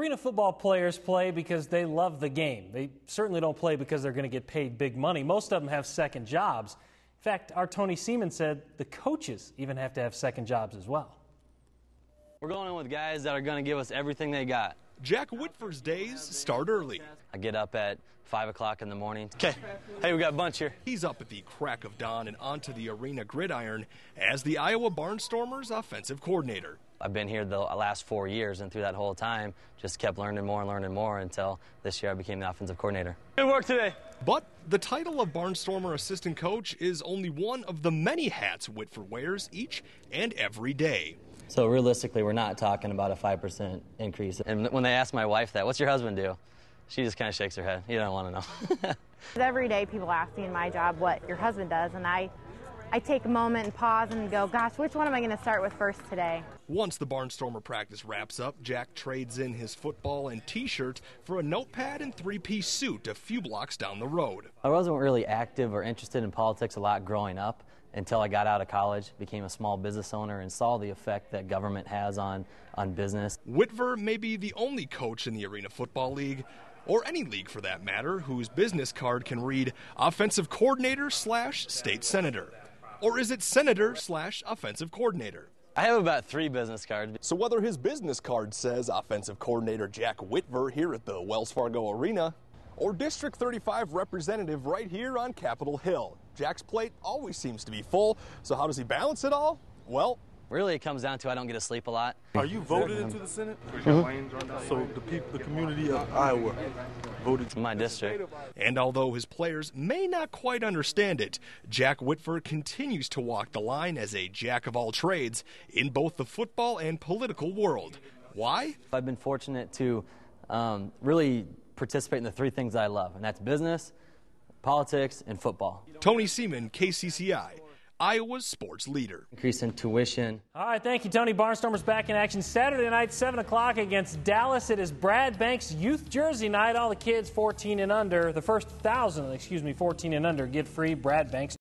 Arena football players play because they love the game. They certainly don't play because they're going to get paid big money. Most of them have second jobs. In fact, our Tony Seaman said the coaches even have to have second jobs as well. We're going in with guys that are going to give us everything they got. Jack Whitver's days start early. I get up at 5 o'clock in the morning. Okay, hey, we got a bunch here. He's up at the crack of dawn and onto the arena gridiron as the Iowa Barnstormers offensive coordinator. I've been here the last 4 years, and through that whole time, just kept learning more and learning more until this year I became the offensive coordinator. Good work today. But the title of Barnstormer assistant coach is only one of the many hats Whitver wears each and every day. So realistically, we're not talking about a 5% increase. And when they ask my wife that, what's your husband do? She just kind of shakes her head. You don't want to know. Every day people ask me in my job what your husband does, and I take a moment and pause and go, gosh, which one am I going to start with first today? Once the Barnstormer practice wraps up, Jack trades in his football and T-shirt for a notepad and three-piece suit a few blocks down the road. I wasn't really active or interested in politics a lot growing up until I got out of college, became a small business owner, and saw the effect that government has on business. Whitver may be the only coach in the Arena Football League, or any league for that matter, whose business card can read offensive coordinator / state senator. Or is it senator / offensive coordinator? I have about 3 business cards. So whether his business card says offensive coordinator Jack Whitver here at the Wells Fargo Arena, or District 35 representative right here on Capitol Hill, Jack's plate always seems to be full. So how does he balance it all? Well, really, it comes down to I don't get to sleep a lot. Are you voted into the Senate? So the community of Iowa voted in my district. And although his players may not quite understand it, Jack Whitver continues to walk the line as a jack of all trades in both the football and political world. Why? I've been fortunate to really participate in the 3 things I love, and that's business, politics, and football. Tony Seaman, KCCI, Iowa's sports leader. Increase in tuition. All right, thank you, Tony. Barnstormers back in action Saturday night, 7 o'clock against Dallas. It is Brad Banks' youth jersey night. All the kids 14 and under, the first 1,000, 14 and under, get free Brad Banks